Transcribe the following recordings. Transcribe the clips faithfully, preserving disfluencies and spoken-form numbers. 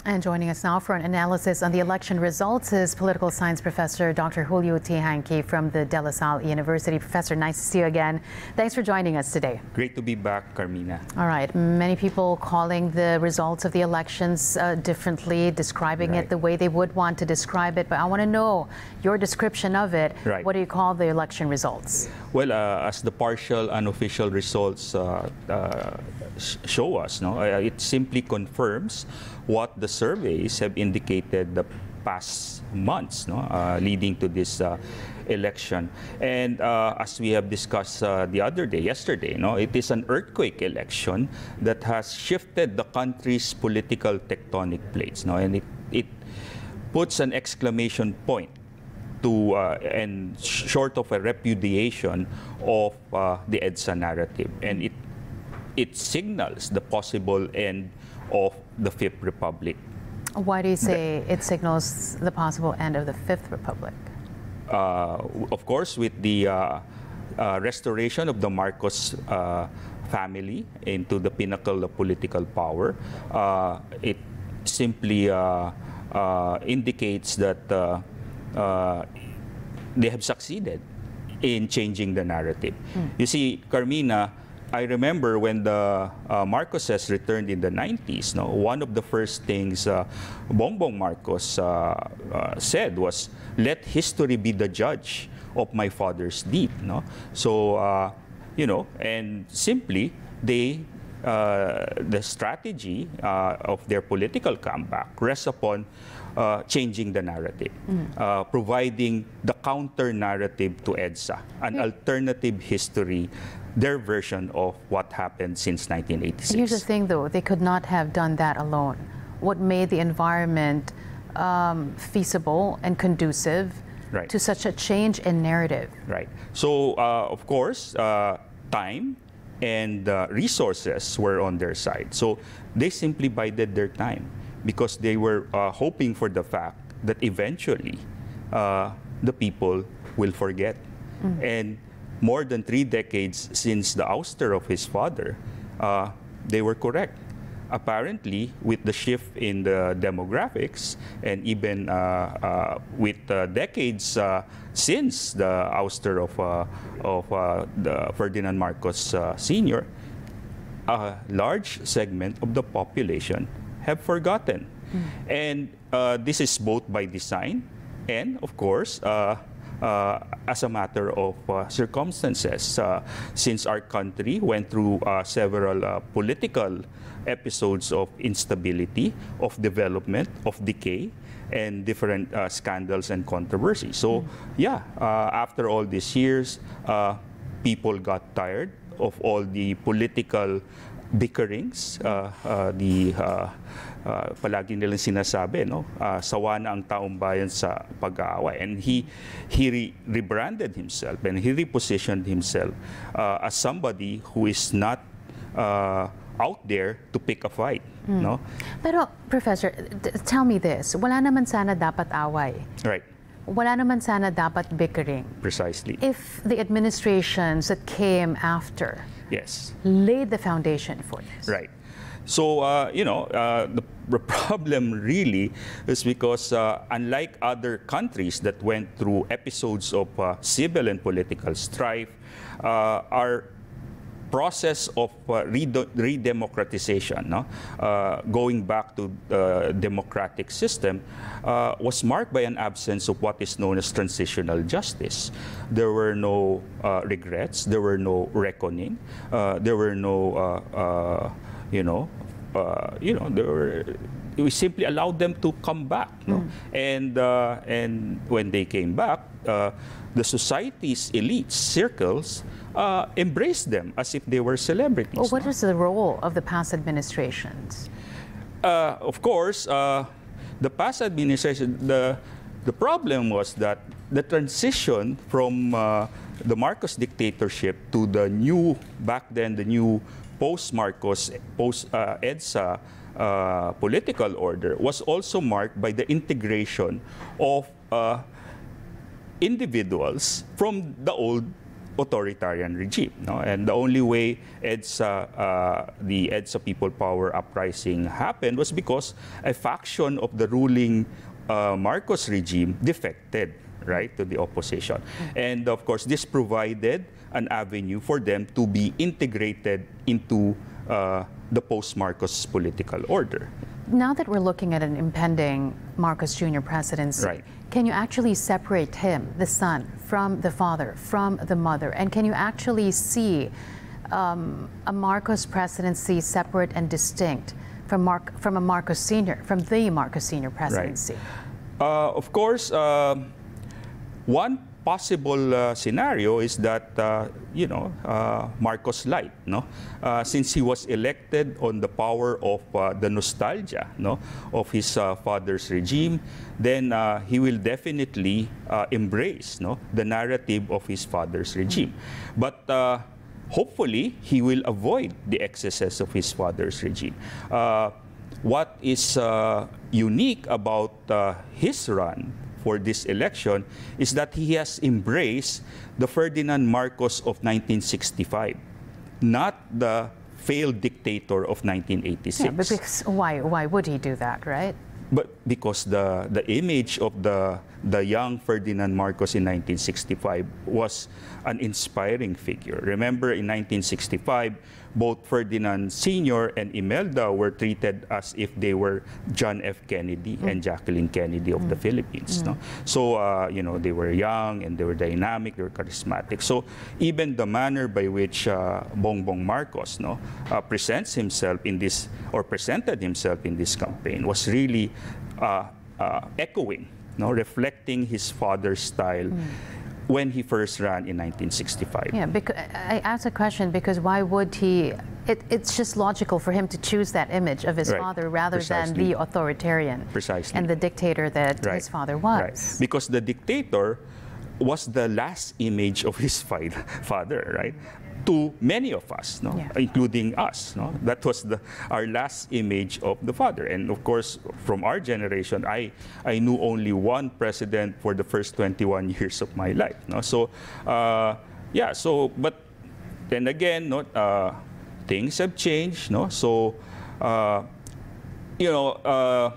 And joining us now for an analysis on the election results is political science professor Doctor Julio Teehankee from the De La Salle University. Professor, nice to see you again. Thanks for joining us today. Great to be back, Karmina. All right. Many people calling the results of the elections uh, differently, describing Right. it the way they would want to describe it. But I want to know your description of it. Right. What do you call the election results? Well, uh, as the partial unofficial results uh, uh, sh show us, no, uh, it simply confirms what the surveys have indicated the past months, no, uh, leading to this uh, election. And uh, as we have discussed uh, the other day, yesterday, no, it is an earthquake election that has shifted the country's political tectonic plates, no, and it, it puts an exclamation point to uh, and short of a repudiation of uh, the EDSA narrative, and it it signals the possible end of the Fifth Republic. Why do you say it signals the possible end of the Fifth Republic? Uh, of course, with the uh, uh, restoration of the Marcos uh, family into the pinnacle of political power, uh, it simply uh, uh, indicates that uh, uh, they have succeeded in changing the narrative. Mm. You see, Karmina, I remember when the uh, Marcoses returned in the nineties, no, one of the first things uh, Bongbong Marcos uh, uh, said was, "Let history be the judge of my father's deed." No? So, uh, you know, and simply they, uh, the strategy uh, of their political comeback rests upon uh, changing the narrative, mm. uh, providing the counter narrative to EDSA, an yeah. alternative history, their version of what happened since nineteen eighty-six. Here's the thing, though. They could not have done that alone. What made the environment um, feasible and conducive right. to such a change in narrative? Right. So, uh, of course, uh, time and uh, resources were on their side. So they simply bided their time because they were uh, hoping for the fact that eventually uh, the people will forget. Mm. And more than three decades since the ouster of his father, uh, they were correct. Apparently, with the shift in the demographics and even uh, uh, with uh, decades uh, since the ouster of, uh, of uh, the Ferdinand Marcos uh, Senior, a large segment of the population have forgotten. Mm. And uh, this is both by design and, of course, uh, Uh, as a matter of uh, circumstances, uh, since our country went through uh, several uh, political episodes of instability, of development, of decay, and different uh, scandals and controversies. So, mm. yeah, uh, after all these years, uh, people got tired of all the political bickerings, uh, uh, the uh, uh, palagi nilang sinasabi, no, uh, sawa na ang taong bayan sa pag-aaway, and he he re rebranded himself and he repositioned himself uh, as somebody who is not uh, out there to pick a fight, mm. no. Pero Professor, tell me this: wala naman sana dapat away. Right. Wala naman sana dapat bickering. Precisely. If the administrations that came after yes. laid the foundation for this. Right. So, uh, you know, uh, the, the problem really is because uh, unlike other countries that went through episodes of uh, civil and political strife, uh, our process of uh, redemocratization, no? uh, going back to the democratic system, uh, was marked by an absence of what is known as transitional justice. There were no uh, regrets, there were no reckoning, uh, there were no, uh, uh, you know, uh, you know, there were. We simply allowed them to come back, no? Mm. And uh, and when they came back, uh, the society's elite circles uh, embraced them as if they were celebrities. Well, what no? was the role of the past administrations? Uh, of course, uh, the past administration. The the problem was that the transition from uh, the Marcos dictatorship to the new back then the new post-Marcos post uh, EDSA. Uh, political order was also marked by the integration of uh, individuals from the old authoritarian regime. No? And the only way EDSA, uh, the EDSA People Power uprising happened was because a faction of the ruling uh, Marcos regime defected, right, to the opposition. Mm-hmm. And of course, this provided an avenue for them to be integrated into uh, the post-Marcos political order. Now that we're looking at an impending Marcos Junior presidency, right. can you actually separate him, the son, from the father, from the mother? And can you actually see um, a Marcos presidency separate and distinct from, Mar from a Marcos Senior, from the Marcos Senior presidency? Right. Uh, of course, uh, one possible uh, scenario is that, uh, you know, uh, Marcos Light, no? Uh, since he was elected on the power of uh, the nostalgia, no, of his uh, father's regime, then uh, he will definitely uh, embrace, no, the narrative of his father's regime. Mm-hmm. But uh, hopefully, he will avoid the excesses of his father's regime. Uh, what is uh, unique about uh, his run for this election is that he has embraced the Ferdinand Marcos of nineteen sixty-five, not the failed dictator of nineteen eighty-six. Yeah, but because, why, why would he do that, right? But because the, the image of the, the young Ferdinand Marcos in nineteen sixty-five was an inspiring figure. Remember, in nineteen sixty-five, both Ferdinand Senior and Imelda were treated as if they were John F. Kennedy mm. and Jacqueline Kennedy of mm. the Philippines. Mm. No? So, uh, you know, they were young and they were dynamic, they were charismatic. So, even the manner by which uh, Bongbong Marcos no, uh, presents himself in this, or presented himself in this campaign was really uh, uh, echoing, no, reflecting his father's style mm. when he first ran in nineteen sixty-five. Yeah, because I asked a question because why would he, it, it's just logical for him to choose that image of his right. father rather Precisely. than the authoritarian Precisely. and the dictator that right. his father was. Right. Because the dictator was the last image of his father, right? To many of us, no? Yeah. including us. No? That was the, our last image of the father. And of course, from our generation, I, I knew only one president for the first twenty-one years of my life. No? So, uh, yeah, so, but then again, no, uh, things have changed. No? So, uh, you know, uh,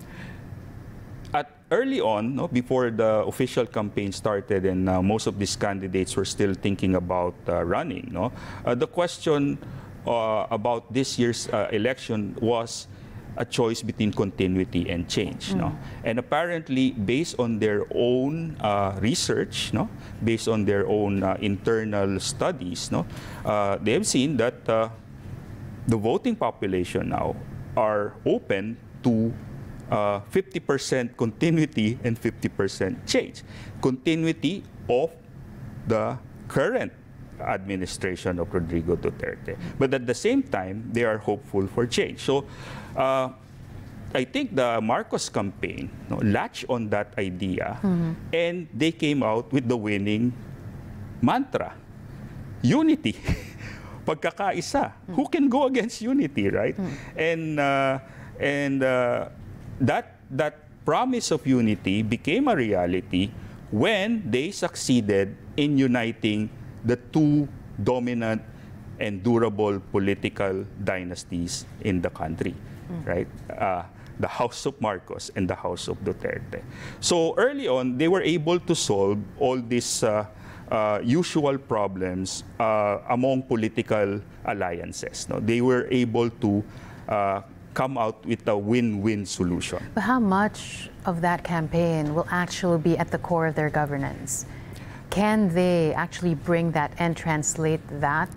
early on, no, before the official campaign started and uh, most of these candidates were still thinking about uh, running, no, uh, the question uh, about this year's uh, election was a choice between continuity and change. Mm. No? And apparently, based on their own uh, research, no, based on their own uh, internal studies, no, uh, they have seen that uh, the voting population now are open to Uh, fifty percent continuity and fifty percent change. Continuity of the current administration of Rodrigo Duterte. But at the same time, they are hopeful for change. So uh, I think the Marcos campaign no, latched on that idea mm-hmm. and they came out with the winning mantra, unity. Pagkakaisa. Mm-hmm. Who can go against unity, right? Mm-hmm. And, uh, and uh, That, that promise of unity became a reality when they succeeded in uniting the two dominant and durable political dynasties in the country, mm. right? Uh, the House of Marcos and the House of Duterte. So early on, they were able to solve all these uh, uh, usual problems uh, among political alliances. No? They were able to uh, come out with a win-win solution. But how much of that campaign will actually be at the core of their governance? Can they actually bring that and translate that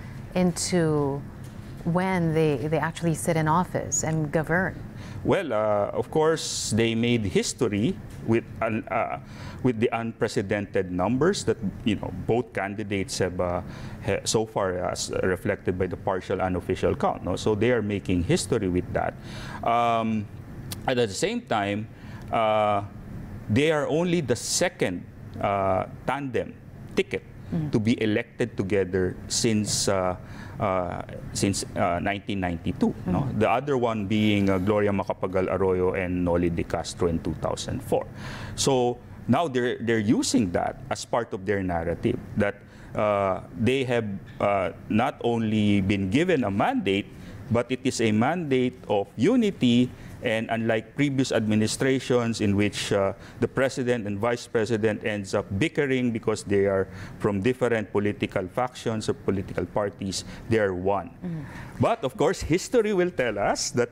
into when they, they actually sit in office and govern? Well, uh, of course, they made history with uh, with the unprecedented numbers that you know both candidates have uh, ha so far as reflected by the partial unofficial count. No? So they are making history with that. Um, at the same time, uh, they are only the second uh, tandem ticket mm-hmm. to be elected together since. Uh, Uh, since uh, nineteen ninety-two. Mm-hmm. No? The other one being uh, Gloria Macapagal Arroyo and Noli de Castro in two thousand four. So now they're, they're using that as part of their narrative, that uh, they have uh, not only been given a mandate, but it is a mandate of unity. And unlike previous administrations in which uh, the president and vice president ends up bickering because they are from different political factions or political parties, they are one. Mm-hmm. But of course, history will tell us that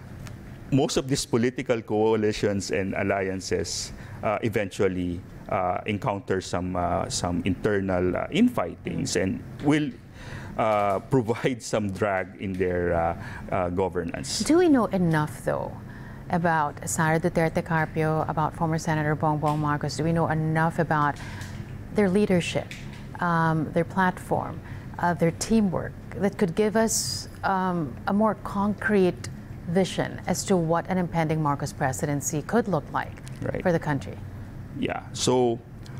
most of these political coalitions and alliances uh, eventually uh, encounter some uh, some internal uh, infightings and will uh, provide some drag in their uh, uh, governance. Do we know enough, though, about Sara Duterte Carpio, about former Senator Bongbong Marcos? Do we know enough about their leadership, um, their platform, uh, their teamwork that could give us um, a more concrete vision as to what an impending Marcos presidency could look like right. for the country? Yeah. So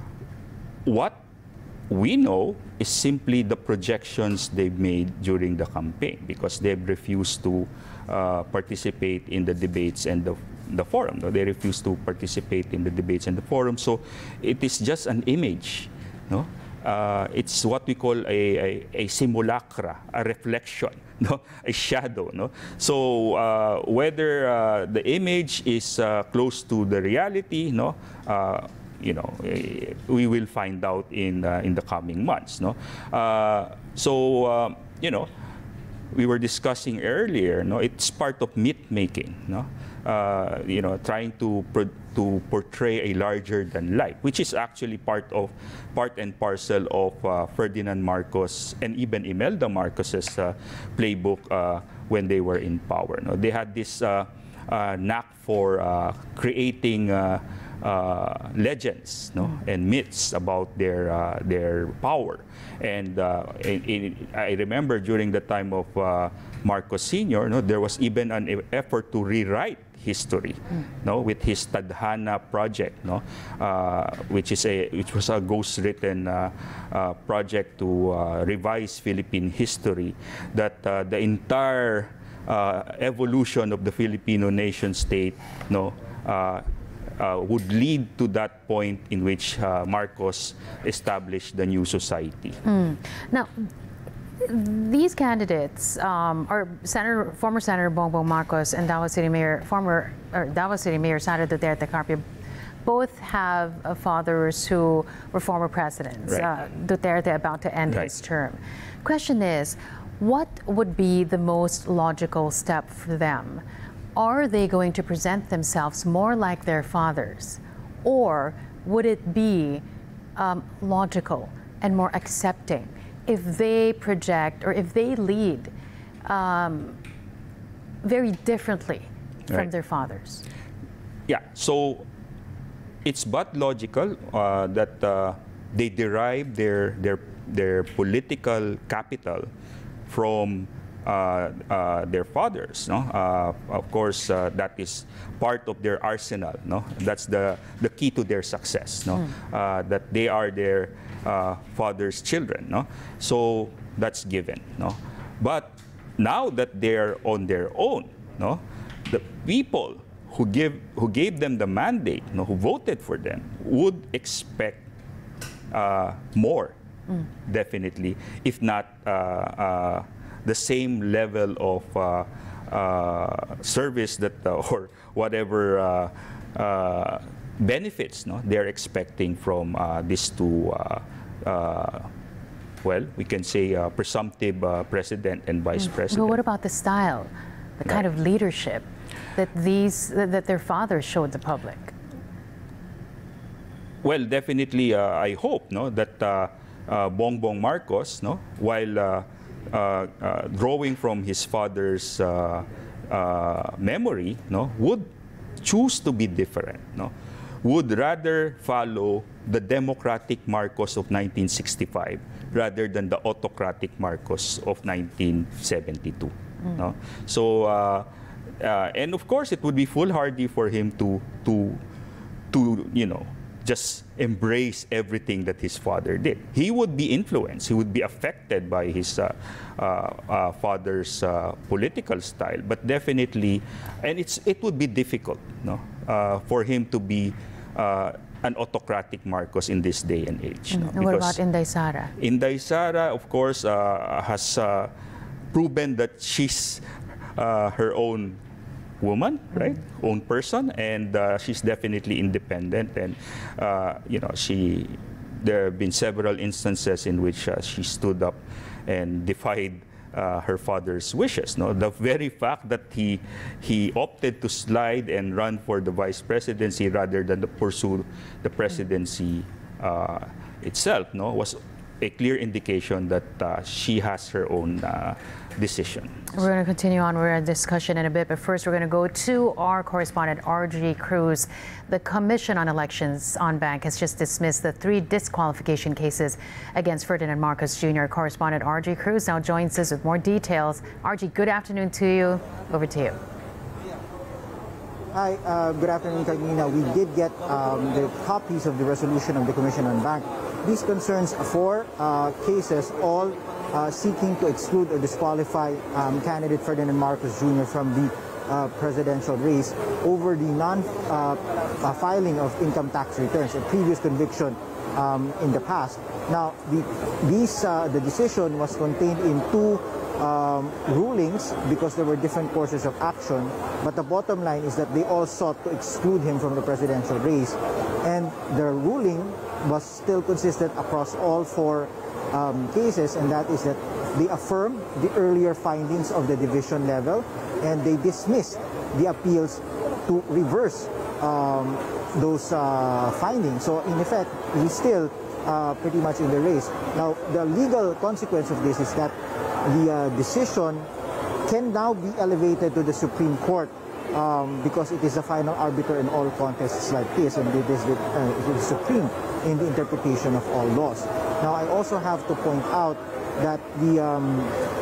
what we know is simply the projections they've made during the campaign, because they've refused to uh, participate in the debates and the, the forum. No? They refuse to participate in the debates and the forum. So it is just an image. No? Uh, it's what we call a, a, a simulacra, a reflection, no? A shadow. No? So uh, whether uh, the image is uh, close to the reality, no? Uh, you know, we will find out in uh, in the coming months. No, uh, so uh, you know, we were discussing earlier. No, it's part of myth making. No, uh, you know, trying to pro to portray a larger than life, which is actually part of part and parcel of uh, Ferdinand Marcos and even Imelda Marcos's uh, playbook uh, when they were in power. No, they had this uh, uh, knack for uh, creating. Uh, Uh, legends, no, and myths about their uh, their power, and uh, in, in, I remember during the time of uh, Marcos Senior, no, there was even an effort to rewrite history, mm. no, with his Tadhana project, no, uh, which is a which was a ghost-written uh, uh, project to uh, revise Philippine history, that uh, the entire uh, evolution of the Filipino nation state, no. Uh, Uh, would lead to that point in which uh, Marcos established the new society. Mm. Now, these candidates, um, or Senator, former Senator Bongbong Marcos and Davao City Mayor, former or Davao City Mayor Sara Duterte Carpio, both have uh, fathers who were former presidents. Right. Uh, Duterte about to end right. his term. Question is, what would be the most logical step for them? Are they going to present themselves more like their fathers? Or would it be um, logical and more accepting if they project or if they lead um, very differently from right. their fathers? Yeah, so it's but logical uh, that uh, they derive their, their, their political capital from Uh, uh, their fathers, no. Uh, of course, uh, that is part of their arsenal, no. That's the the key to their success, no. Mm. Uh, that they are their uh, father's children, no. So that's given, no. But now that they're on their own, no, the people who give who gave them the mandate, no, who voted for them, would expect uh, more, mm. definitely, if not. Uh, uh, the same level of uh, uh, service that uh, or whatever uh, uh, benefits, no, they're expecting from uh, these two, uh, uh, well, we can say uh, presumptive uh, president and vice mm. president. But what about the style, the kind right. of leadership that these that their fathers showed the public? Well, definitely, uh, I hope, no, that uh, uh, Bongbong Marcos, no, while uh, Uh, uh, drawing from his father's uh, uh, memory, no, would choose to be different, no, would rather follow the democratic Marcos of nineteen sixty-five rather than the autocratic Marcos of nineteen seventy-two. Mm. No? So, uh, uh, and of course, it would be foolhardy for him to to to you know. just embrace everything that his father did. He would be influenced, he would be affected by his uh, uh, uh, father's uh, political style, but definitely, and it's it would be difficult, no, uh, for him to be uh, an autocratic Marcos in this day and age. Mm. No? And what about Inday Sara? Inday Sara, of course, uh, has uh, proven that she's uh, her own woman, right? Mm. Own person, and uh, she's definitely independent. And uh, you know, she there have been several instances in which uh, she stood up and defied Uh, her father's wishes. No, the very fact that he he opted to slide and run for the vice presidency rather than to pursue the presidency uh, itself, no, was a clear indication that uh, she has her own uh, decision. We're going to continue on with our discussion in a bit, but first we're going to go to our correspondent R G Cruz. The Commission on Elections on Bank has just dismissed the three disqualification cases against Ferdinand Marcos Junior Correspondent R G Cruz now joins us with more details. R G, good afternoon to you. Over to you. Hi, uh, good afternoon, Karmina. We did get um, the copies of the resolution of the Commission on Bank. These concerns four uh, cases, all uh, seeking to exclude or disqualify um, candidate Ferdinand Marcos Junior from the uh, presidential race over the non-filing uh, of income tax returns, a previous conviction um, in the past. Now, the, these, uh, the decision was contained in two Um, rulings because there were different courses of action, but the bottom line is that they all sought to exclude him from the presidential race, and the ruling was still consistent across all four um, cases, and that is that they affirmed the earlier findings of the division level and they dismissed the appeals to reverse um, those uh, findings. So in effect, he's still uh, pretty much in the race. Now, the legal consequence of this is that the uh, decision can now be elevated to the Supreme Court um, because it is the final arbiter in all contests like this, and it is the, uh, it is supreme in the interpretation of all laws. Now, I also have to point out that the um,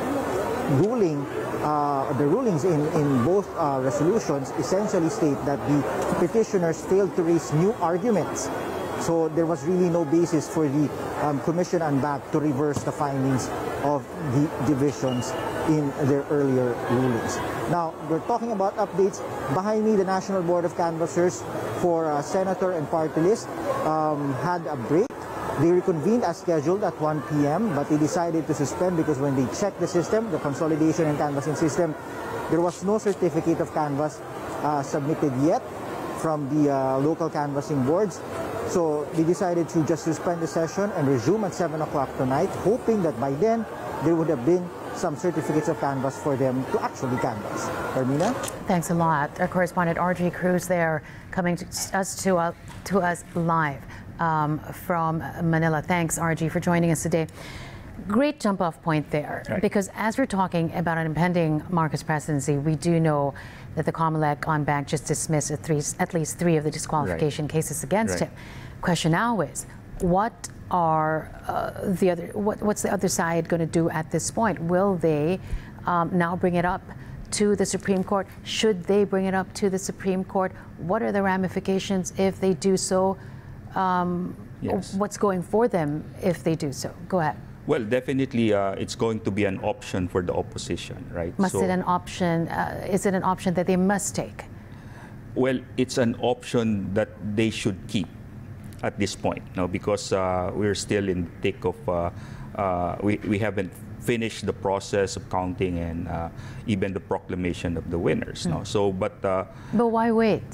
ruling, uh, the rulings in, in both uh, resolutions essentially state that the petitioners failed to raise new arguments. So there was really no basis for the um, Commission on Bank to reverse the findings of the divisions in their earlier rulings. Now, we're talking about updates. Behind me, the National Board of Canvassers for uh, Senator and Party List um, had a break. They reconvened as scheduled at one p m, but they decided to suspend because when they checked the system, the consolidation and canvassing system, there was no certificate of canvass uh, submitted yet from the uh, local canvassing boards. So they decided to just suspend the session and resume at seven o'clock tonight, hoping that by then there would have been some certificates of canvass for them to actually canvass. Karmina? Thanks a lot. Our correspondent R G Cruz there coming to us to, uh, to us live um, from Manila. Thanks, R G, for joining us today. Great jump-off point there, right. Because as we're talking about an impending Marcos presidency, we do know that the COMELEC on Bank just dismissed at, three, at least three of the disqualification right. cases against right. him. Question now is, what are uh, the other? What, what's the other side going to do at this point? Will they um, now bring it up to the Supreme Court? Should they bring it up to the Supreme Court? What are the ramifications if they do so? Um, yes. What's going for them if they do so? Go ahead. Well, definitely, uh, it's going to be an option for the opposition, right? Must so, it an option? Uh, is it an option that they must take? Well, it's an option that they should keep at this point, no, because uh, we're still in the thick of, uh, uh, we, we haven't finished the process of counting and uh, even the proclamation of the winners, mm. no. So, but uh, but why wait?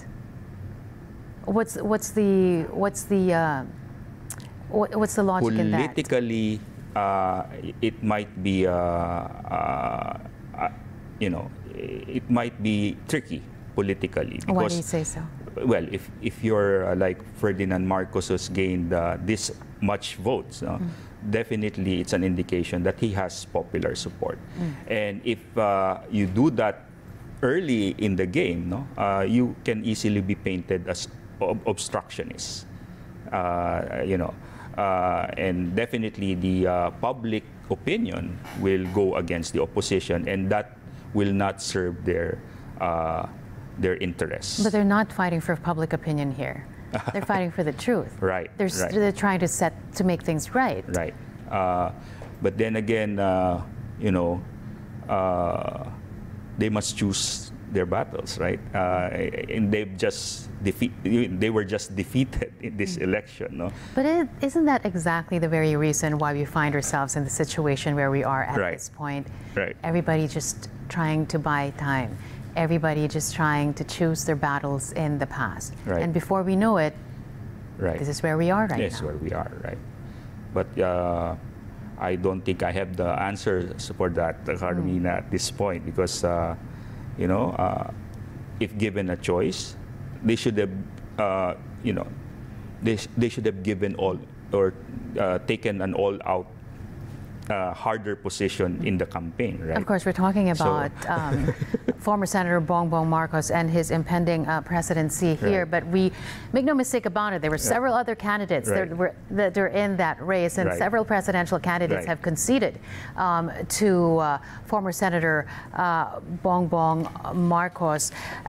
What's what's the what's the uh, what, what's the logic in that? Politically, uh, it might be, uh, uh, uh, you know, it might be tricky politically. Because, why do you say so? Well, if, if you're uh, like Ferdinand Marcos has gained uh, this much votes, uh, mm. definitely it's an indication that he has popular support. Mm. And if uh, you do that early in the game, no, uh, you can easily be painted as ob obstructionist. Uh, you know, uh, and definitely the uh, public opinion will go against the opposition, and that will not serve their uh, their interests. But they're not fighting for public opinion here. They're fighting for the truth. Right. They're, right. they're trying to set to make things right. Right. Uh, but then again, uh, you know, uh, they must choose their battles, right? Uh, and they've just defeat. They were just defeated in this election, no? But it, isn't that exactly the very reason why we find ourselves in the situation where we are at Right. this point? Right. Everybody just trying to buy time. Everybody just trying to choose their battles in the past. Right. And before we know it, Right. this is where we are right This is now. where we are, right? But uh, I don't think I have the answers for that, Karmina, at this point, because uh, you know, uh, if given a choice, they should have, uh, you know, they sh they should have given all or uh, taken an all-out. Uh, harder position in the campaign, right? Of course, we're talking So- about um, former Senator Bongbong Marcos and his impending uh, presidency here, Right. but we make no mistake about it. There were several other candidates Right. that were that are in that race, and Right. several presidential candidates Right. have conceded um, to uh, former Senator uh, Bongbong Marcos.